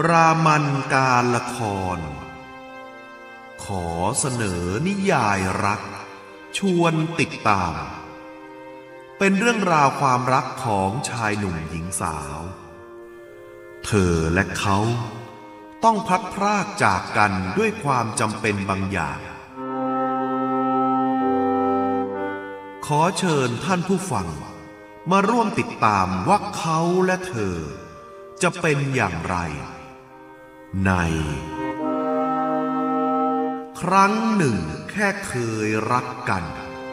รามันการละครขอเสนอนิยายรักชวนติดตามเป็นเรื่องราวความรักของชายหนุ่มหญิงสาวเธอและเขาต้องพลัดพรากจากกันด้วยความจำเป็นบางอย่างขอเชิญท่านผู้ฟังมาร่วมติดตามว่าเขาและเธอจะเป็นอย่างไรในครั้งหนึ่งแค่เคยรักกัน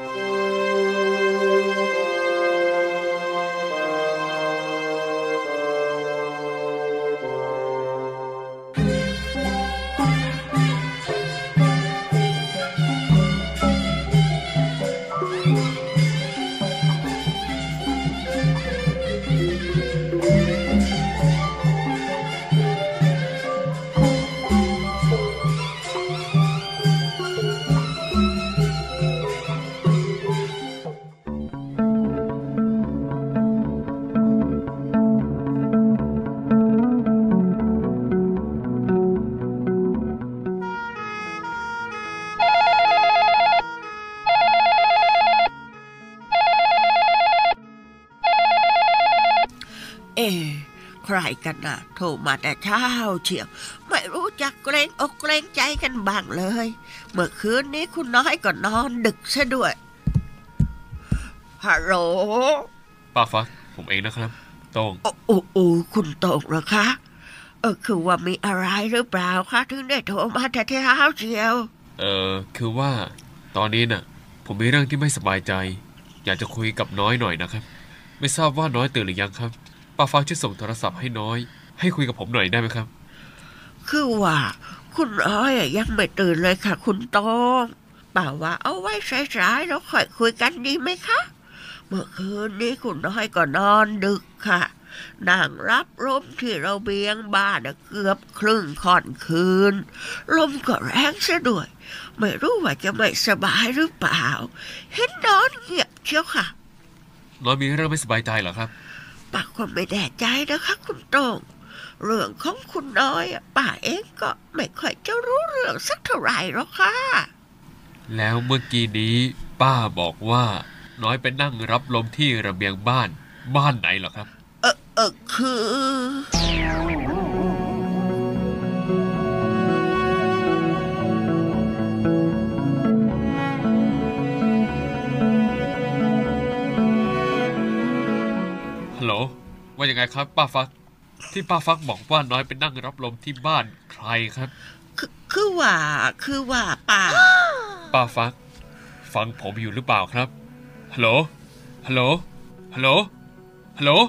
ใครกันน่ะโทรมาแต่เช้าเชียวไม่รู้จักเกรงอกเกรงใจกันบ้างเลยเมื่อคืนนี้คุณน้อยก็นอนดึกซะด้วยฮัลโหลป้าฟักผมเองนะครับโต้งโอ้คุณโต้งเหรอคะคือว่ามีอะไรหรือเปล่าคะถึงได้โทรมาแต่เช้าเชียวคือว่าตอนนี้น่ะผมมีเรื่องที่ไม่สบายใจอยากจะคุยกับน้อยหน่อยนะครับไม่ทราบว่าน้อยตื่นหรือยังครับป้าฟักช่วยส่งโทรศัพท์ให้น้อยให้คุยกับผมหน่อยได้ไหมครับคือว่าคุณน้อยยังไม่ตื่นเลยค่ะคุณโต้งป่าว่าเอาไว้สายๆแล้วค่อยคุยกันดีไหมคะเมื่อคืนนี้คุณน้อยก็นอนดึกค่ะนั่งรับลมที่ระเบียงบ้านเกือบครึ่งค่อนคืนลมก็แรงซะด้วยไม่รู้ว่าจะไม่สบายหรือเปล่าเห็นนอนเงียบเชียวค่ะน้อยมีเรื่องไม่สบายใจเหรอครับป้าก็ไม่แน่ใจนะคะคุณโต้งเรื่องของคุณน้อยป้าเองก็ไม่ค่อยจะรู้เรื่องสักเท่าไหร่หรอกค่ะแล้วเมื่อกี้นี้ป้าบอกว่าน้อยไปนั่งรับลมที่ระเบียงบ้านไหนเหรอครับคือฮัลโหลว่ายังไงครับป้าฟักที่ป้าฟักบอกว่าน้อยไปนั่งรับลมที่บ้านใครครับคือว่าป้าฟักฟังผมอยู่หรือเปล่าครับฮัลโหลฮัลโหลฮัลโหลฮัลโหล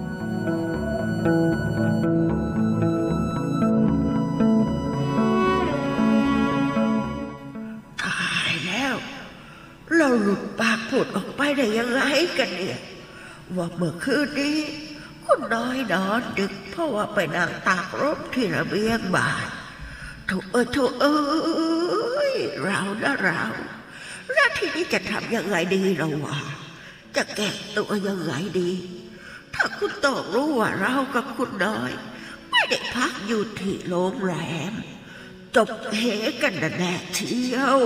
ตายแล้วเราหลุดปากพูดออกไปได้ยังไงกันเนี่ยว่าเมื่อคืนนี้คุณน้อยนอนดึกเพราะว่าไปนั่งตากลมที่ระเบียงบ้านโถเราแล้วทีนี้จะทำยังไงดีเราวะจะแก้ตัวยังไงดีถ้าคุณโต้งรู้ว่าเรากับคุณน้อยไม่ได้พักอยู่ที่โรงแรมจบเหกันแน่เชียว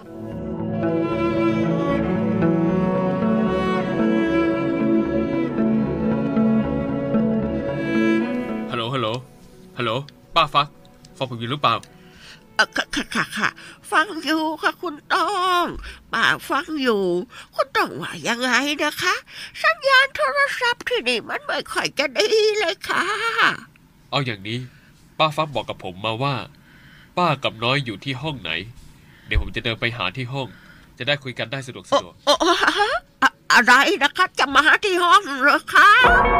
ฮัลโหลป้าฟักฟังผมอยู่หรือเปล่าค่ะฟังอยู่ค่ะคุณต้องป้าฟังอยู่คุณต้องว่ายังไงนะคะสัญญาณโทรศัพท์ที่นี่มันไม่ค่อยจะดีเลยค่ะเอาอย่างนี้ป้าฟักบอกกับผมมาว่าป้ากับน้อยอยู่ที่ห้องไหนเดี๋ยวผมจะเดินไปหาที่ห้องจะได้คุยกันได้สะดวกอะไรนะคะจะมาที่ห้องเหรอคะ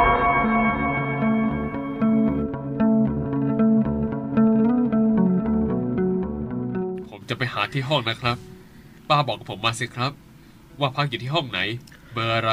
จะไปหาที่ห้องนะครับป้าบอกกับผมมาสิครับว่าพักอยู่ที่ห้องไหนเบอร์อะไร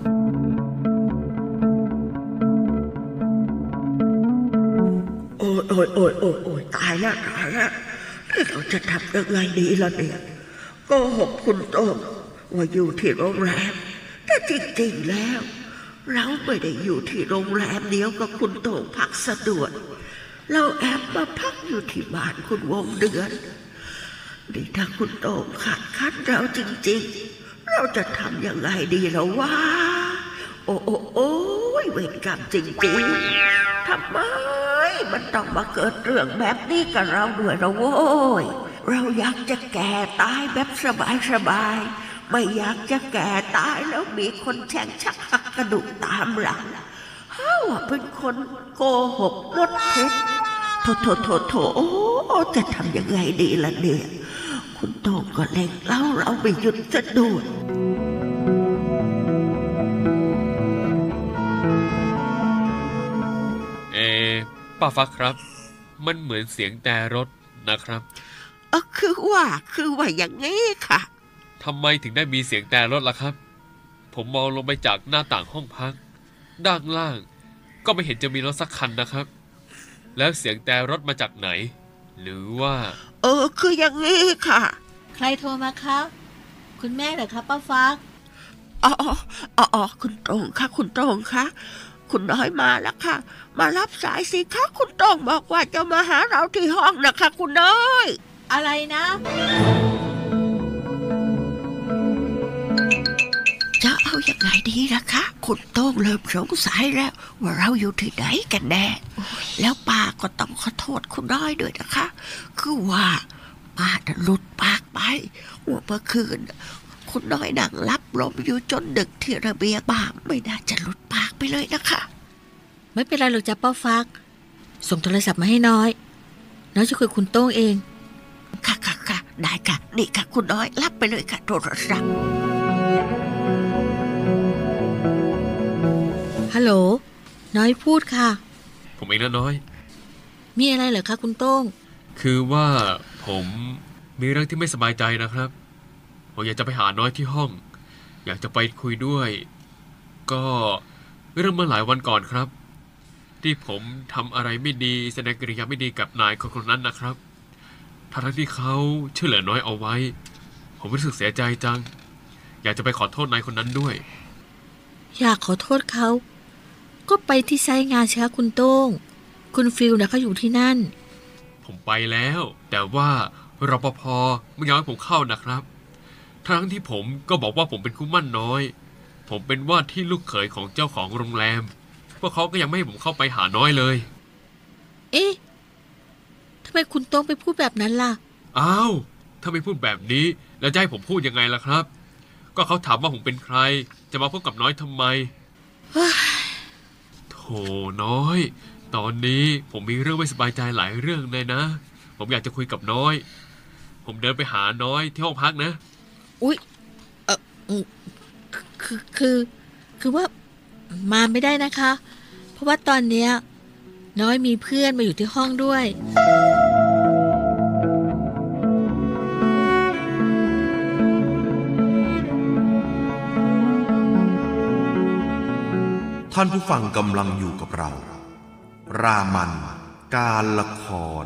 โอ้ยตายแล้วเราจะทำยังไงดีล่ะเนี่ยโกหกคุณโต้งว่าอยู่ที่โรงแรมแต่จริงๆแล้ว เราไม่ได้อยู่ที่โรงแรมเดียวกับคุณโต้งพักสะดวกเราแอบมาพักอยู่ที่บ้านคุณวงเดือนนี่ถ้าคุณโต้งขัดคันเราจริงๆเราจะทำยังไงดีล่ะวะโอ้ยเวรกรรมจริงๆทำไมมันต้องมาเกิดเรื่องแบบนี้กับเราด้วยล่ะโว้ยเราอยากจะแก่ตายแบบสบายๆไม่อยากจะแก่ตายแล้วมีคนแช่งชักหักกระดูกตามหลังหาว่าเป็นคนโกหกมดเท็จโถจะทำยังไงดีล่ะเนี่ยคุณโต้งก็เล่งเราไม่หยุดจะดูดป้าฟักครับมันเหมือนเสียงแต่รถนะครับคือว่าอย่างงี้ค่ะทำไมถึงได้มีเสียงแต่รถล่ะครับผมมองลงไปจากหน้าต่างห้องพักด้านล่างก็ไม่เห็นจะมีรถสักคันนะครับแล้วเสียงแต่รถมาจากไหนหรือว่าคืออย่างงี้ค่ะใครโทรมาคะคุณแม่เหรอคะป้าฟักคุณโต้งค่ะคุณโต้งค่ะคุณน้อยมาแล้วค่ะมารับสายสิคะคุณโต้งบอกว่าจะมาหาเราที่ห้องนะคะคุณน้อยอะไรนะจะเอาอย่างไงดีล่ะคะคุณโต้งเริ่มสงสัยแล้วว่าเราอยู่ที่ไหนกันแน่แล้วป้าก็ต้องขอโทษคุณน้อยด้วยนะคะคือว่าป้าหลุดปากไปว่าเมื่อคืนคุณน้อยนั่งรับลมอยู่จนดึกที่ระเบียงบ้างไม่น่าจะหลุดปากไปเลยนะคะไม่เป็นไรหรอกจ้ะป้าฟักส่งโทรศัพท์มาให้น้อยจะคุยกับคุณโต้งเองค่ะได้ค่ะนี่ค่ะคุณน้อยรับไปเลยค่ะโทรศัพท์ฮัลโหลน้อยพูดค่ะผมเองนะน้อยมีอะไรเหรอคะคุณโต้งคือว่าผมมีเรื่องที่ไม่สบายใจนะครับผมอยากจะไปหาน้อยที่ห้องอยากจะไปคุยด้วยก็เรื่องเมื่อหลายวันก่อนครับที่ผมทำอะไรไม่ดีแสดงกิริยาไม่ดีกับนายคนนั้นนะครับทั้งที่เขาช่วยเหลือน้อยเอาไว้ผมรู้สึกเสียใจจังอยากจะไปขอโทษนายคนนั้นด้วยอยากขอโทษเขาก็ไปที่ไซต์งานเช้าคุณโต้งคุณฟิลนะเขาอยู่ที่นั่นผมไปแล้วแต่ว่ารปภ.ไม่ยอมให้ผมเข้านะครับทั้งที่ผมก็บอกว่าผมเป็นคู่หมั่นน้อยผมเป็นว่าที่ลูกเขยของเจ้าของโรงแรมพวกเขาก็ยังไม่ให้ผมเข้าไปหาน้อยเลยทำไมคุณโต้งไปพูดแบบนั้นล่ะอ้าวถ้าไม่พูดแบบนี้แล้วจะให้ผมพูดยังไงล่ะครับก็เขาถามว่าผมเป็นใครจะมาพบกับน้อยทำไมโธ่น้อยตอนนี้ผมมีเรื่องไม่สบายใจหลายเรื่องเลยนะผมอยากจะคุยกับน้อยผมเดินไปหาน้อยที่ห้องพักนะอุ๊ยคือว่ามาไม่ได้นะคะเพราะว่าตอนเนี้ยน้อยมีเพื่อนมาอยู่ที่ห้องด้วยท่านผู้ฟังกำลังอยู่กับเรารามันการละคร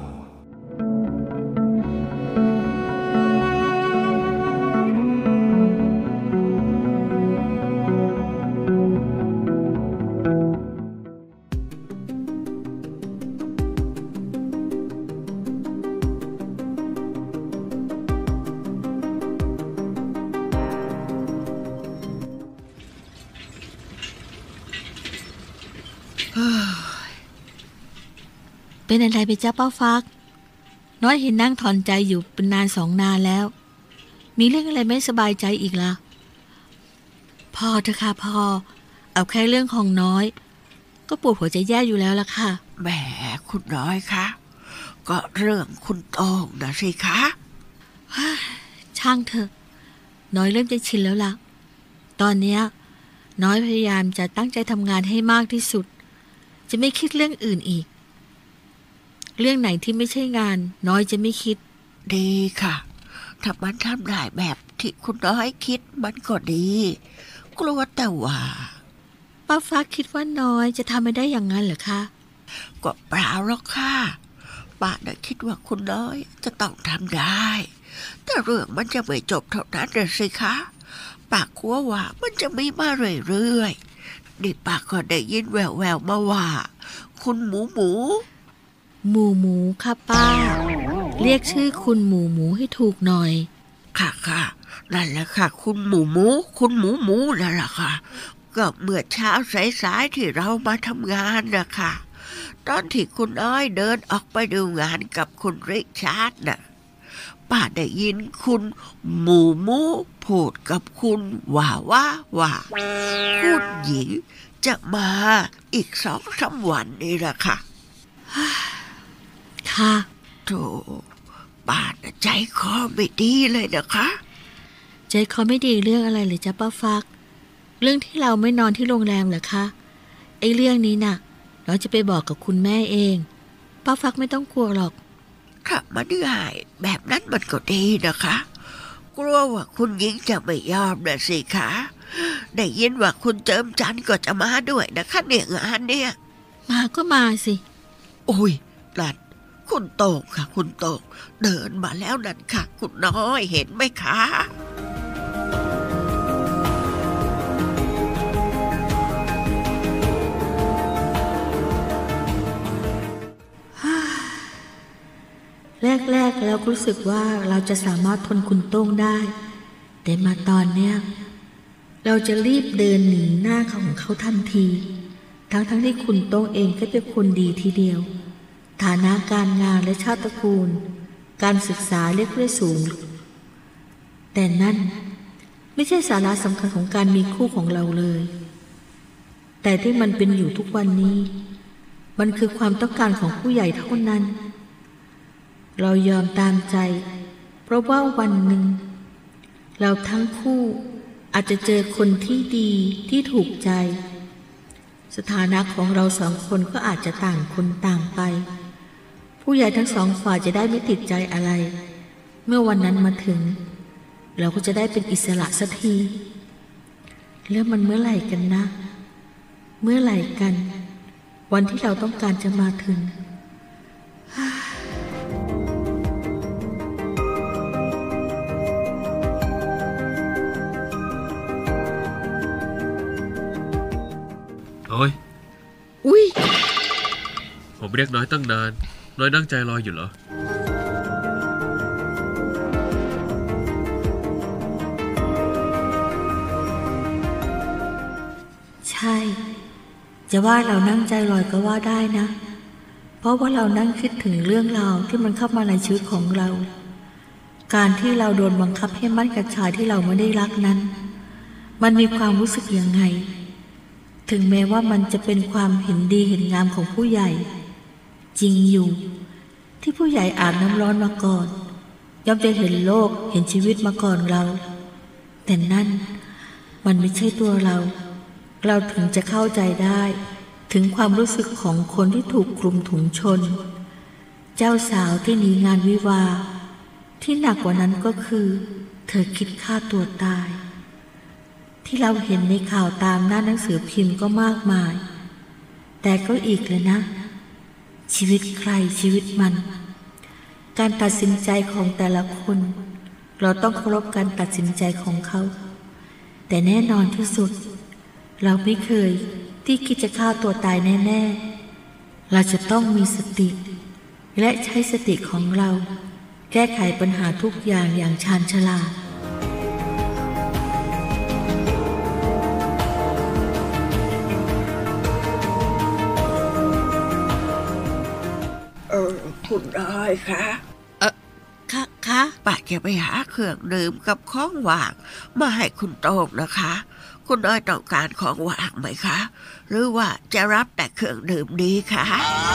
เป็นอะไรไปจ้าป้าฟักน้อยเห็นนั่งถอนใจอยู่เป็นนาน2 นานแล้วมีเรื่องอะไรไม่สบายใจอีกล่ะพอเถอะค่ะพอเอาแค่เรื่องของน้อยก็ปวดหัวใจแย่อยู่แล้วล่ะค่ะแหมคุณน้อยคะก็เรื่องคุณโต้งนะสิคะช่างเถอะน้อยเริ่มจะชินแล้วล่ะตอนเนี้ยน้อยพยายามจะตั้งใจทำงานให้มากที่สุดจะไม่คิดเรื่องอื่นอีกเรื่องไหนที่ไม่ใช่งานน้อยจะไม่คิดดีค่ะถ้ามันทำได้แบบที่คุณน้อยคิดมันก็ดีกลัวแต่ว่าป้าฟ้าคิดว่าน้อยจะทำไม่ได้อย่างนั้นเหรอคะก็เปล่าหรอกค่ะป้าน่ะคิดว่าคุณน้อยจะต้องทำได้แต่เรื่องมันจะไม่จบเท่านั้นเลยสิคะป้ากลัวว่ามันจะมีมาเรื่อยๆนี่ป้าก็ได้ยินแววๆมาว่าคุณหมูหมูหมูค่ะป้า เรียกชื่อคุณหมูหมูให้ถูกหน่อยค่ะค่ะนั่นแหละค่ะ คุณหมูหมูคุณหมูหมูนั่นแหละค่ะก็เมื่อเช้าสายๆที่เรามาทำงานนะคะตอนที่คุณอ้อยเดินออกไปดูงานกับคุณริชาร์ดน่ะป้าได้ยินคุณหมูหมูพูดกับคุณว่าคุณหญิงจะมาอีก2-3 วันนี่แหละค่ะค่ะโธ่ป้าน่ะใจคอไม่ดีเลยนะคะใจคอไม่ดีเรื่องอะไรหรือจ๊ะป้าฟัก เรื่องที่เราไม่นอนที่โรงแรมเหรอคะไอ้เรื่องนี้น่ะเราจะไปบอกกับคุณแม่เองป้าฟักไม่ต้องกลัวหรอกถ้ามันง่ายแบบนั้นมันก็ดีนะคะ กลัวว่าคุณหญิงจะไม่ยอมนะสิคะได้ยินว่าคุณเจิมจันทร์ก็จะมาด้วยนะคะเนี่ยงานเนี่ยมาก็มาสิโอ้ยนั่นคุณโตงค่ะ คุณโตงเดินมาแล้วนั่นค่ะ คุณน้อยเห็นไหมคะแรกๆเรารู้สึกว่าเราจะสามารถทนคุณโต้งได้ แต่มาตอนเนี้ยเราจะรีบเดินหนีหน้าของเขาทันที ทั้งที่คุณโต้งเองก็เป็นคนดีทีเดียว ฐานะการงานและชาติตระกูล การศึกษาเรียกได้สูง แต่นั่นไม่ใช่สาระสำคัญของการมีคู่ของเราเลย แต่ที่มันเป็นอยู่ทุกวันนี้ มันคือความต้องการของผู้ใหญ่เท่านั้นเรายอมตามใจเพราะว่าวันหนึ่งเราทั้งคู่อาจจะเจอคนที่ดีที่ถูกใจสถานะของเรา2 คนก็อาจจะต่างคนต่างไปผู้ใหญ่ทั้ง2 ฝ่ายจะได้ไม่ติดใจอะไรเมื่อวันนั้นมาถึงเราก็จะได้เป็นอิสระสักทีแล้วมันเมื่อไหร่กันนะเมื่อไหร่กันวันที่เราต้องการจะมาถึงน้อยอุ้ยผมเรียกน้อยตั้งนาน น้อยนั่งใจลอยอยู่เหรอใช่จะว่าเรานั่งใจลอยก็ว่าได้นะเพราะว่าเรานั่งคิดถึงเรื่องราวที่มันเข้ามาในชีวิตของเราการที่เราโดนบังคับให้มั่นกับชายที่เราไม่ได้รักนั้นมันมีความรู้สึกยังไงถึงแม้ว่ามันจะเป็นความเห็นดีเห็นงามของผู้ใหญ่จริงอยู่ที่ผู้ใหญ่อาบน้ำร้อนมาก่อนย่อมจะเห็นโลกเห็นชีวิตมาก่อนเราแต่นั่นมันไม่ใช่ตัวเราถึงจะเข้าใจได้ถึงความรู้สึกของคนที่ถูกคลุมถุงชนเจ้าสาวที่หนีงานวิวาห์ที่หนักกว่านั้นก็คือเธอคิดฆ่าตัวตายที่เราเห็นในข่าวตามหน้าหนังสือพิมพ์ก็มากมายแต่ก็อีกเลยนะชีวิตใครชีวิตมันการตัดสินใจของแต่ละคนเราต้องเคารพการตัดสินใจของเขาแต่แน่นอนที่สุดเราไม่เคยที่คิดจะฆ่าตัวตายแน่ๆเราจะต้องมีสติและใช้สติของเราแก้ไขปัญหาทุกอย่างอย่างชาญฉลาดคุณน้อยคะค่ะป้าจะไปหาเครื่องดื่มกับของหวานมาให้คุณโต้งนะคะคุณน้อยต้องการของหวานไหมคะหรือว่าจะรับแต่เครื่องดื่มดีคะ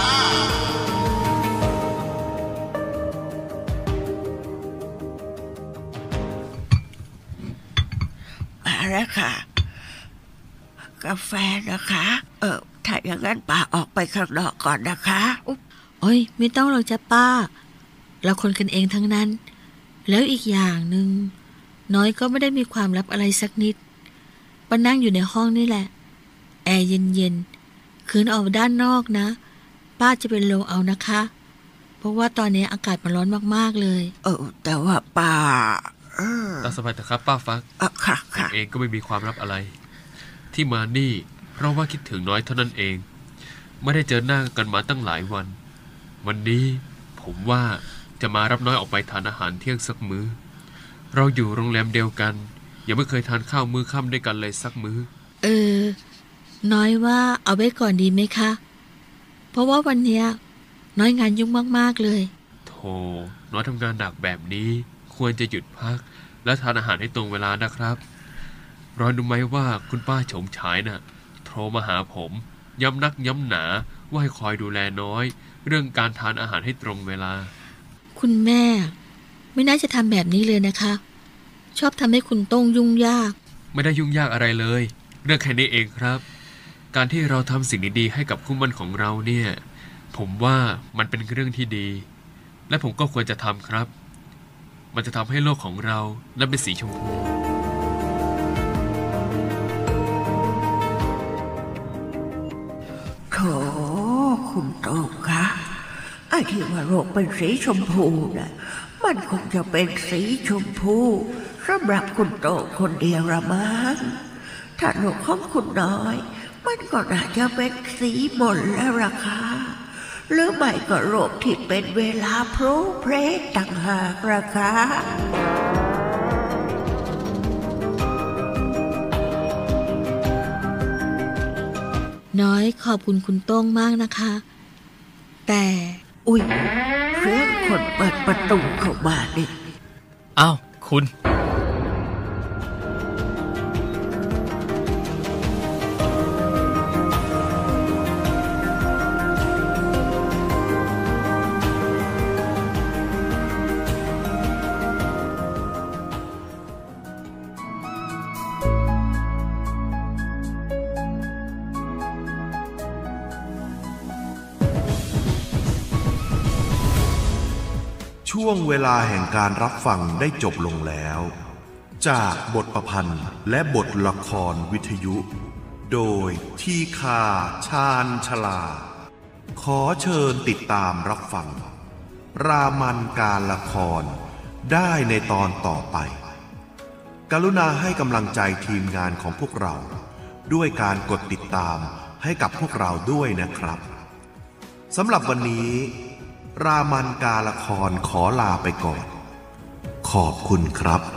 มาแล้วค่ะกาแฟนะคะถ้าอย่างนั้นป้าออกไปข้างนอกก่อนนะคะโอ้ยไม่ต้องหรอกจ้ะป้าเราคนกันเองทั้งนั้นแล้วอีกอย่างหนึ่งน้อยก็ไม่ได้มีความลับอะไรสักนิดป้านั่งอยู่ในห้องนี่แหละแอร์เย็นๆคืนออกด้านนอกนะป้าจะเป็นลมเอานะคะเพราะว่าตอนนี้อากาศมันร้อนมากๆเลยแต่ว่าป้าตามสบายแต่ครับป้าฟักค่ะผมเองก็ไม่มีความลับอะไรที่มานี่เพราะว่าคิดถึงน้อยเท่านั้นเองไม่ได้เจอหน้ากันมาตั้งหลายวันวันนี้ผมว่าจะมารับน้อยออกไปทานอาหารเที่ยงสักมื้อเราอยู่โรงแรมเดียวกันยังไม่เคยทานข้าวมื้อค่ำด้วยกันเลยสักมื้อน้อยว่าเอาไว้ก่อนดีไหมคะเพราะว่าวันเนี้ยน้อยงานยุ่งมากๆเลยโธ่น้อยทำงานหนักแบบนี้ควรจะหยุดพักและทานอาหารให้ตรงเวลานะครับรอดูไหมว่าคุณป้าโฉมฉายน่ะโทรมาหาผมย้ำนักย้ำหนาว่าให้คอยดูแลน้อยเรื่องการทานอาหารให้ตรงเวลาคุณแม่ไม่น่าจะทำแบบนี้เลยนะคะชอบทำให้คุณต้องยุ่งยากไม่ได้ยุ่งยากอะไรเลยเรื่องแค่นี้เองครับการที่เราทำสิ่งดีๆให้กับคู่มั่นของเราเนี่ยผมว่ามันเป็นเรื่องที่ดีและผมก็ควรจะทำครับมันจะทำให้โลกของเรานั้นเป็นสีชมพูโถคุณโต้งคะไอ้ที่ว่าโลกเป็นสีชมพูน่ะมันคงจะเป็นสีชมพูสำหรับคุณโต้งคนเดียวละมั้งถ้าโลกของคุณน้อยมันก็น่าจะเป็นสีหม่นแล้วล่ะค่ะหรือไม่ก็โลกที่เป็นเวลาโพลเพลต่างหากล่ะค่ะน้อยขอบคุณคุณโต้งมากนะคะแต่อุ๊ยเสียงคนเปิดประตูเข้ามานี่อ้าวคุณช่วงเวลาแห่งการรับฟังได้จบลงแล้วจากบทประพันธ์และบทละครวิทยุโดยทีฆาชาญชลาขอเชิญติดตามรับฟังรามันการละครได้ในตอนต่อไปกรุณาให้กำลังใจทีมงานของพวกเราด้วยการกดติดตามให้กับพวกเราด้วยนะครับสำหรับวันนี้รามันการละครขอลาไปก่อนขอบคุณครับ